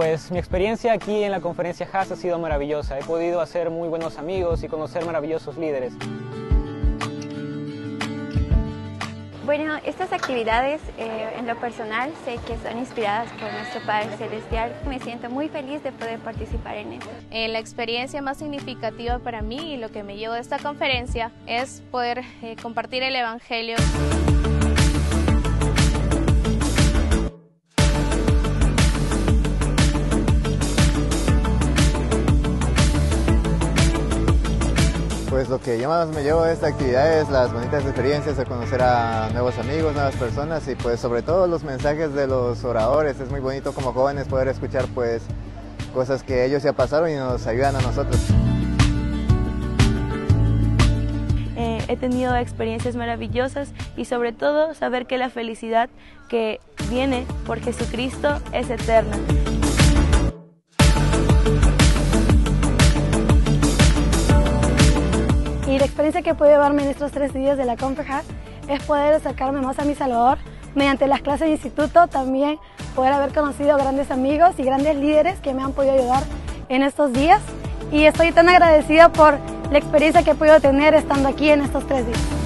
Pues mi experiencia aquí en la conferencia HAS ha sido maravillosa. He podido hacer muy buenos amigos y conocer maravillosos líderes. Bueno, estas actividades en lo personal sé que son inspiradas por nuestro Padre Celestial. Me siento muy feliz de poder participar en esto. La experiencia más significativa para mí y lo que me llevo de esta conferencia es poder compartir el Evangelio. Pues lo que yo más me llevo de esta actividad es las bonitas experiencias, de conocer a nuevos amigos, nuevas personas y pues sobre todo los mensajes de los oradores. Es muy bonito como jóvenes poder escuchar pues cosas que ellos ya pasaron y nos ayudan a nosotros. He tenido experiencias maravillosas y sobre todo saber que la felicidad que viene por Jesucristo es eterna. Y la experiencia que pude llevarme en estos 3 días de la Conference es poder acercarme más a mi Salvador mediante las clases de instituto, también poder haber conocido grandes amigos y grandes líderes que me han podido ayudar en estos días. Y estoy tan agradecida por la experiencia que he podido tener estando aquí en estos 3 días.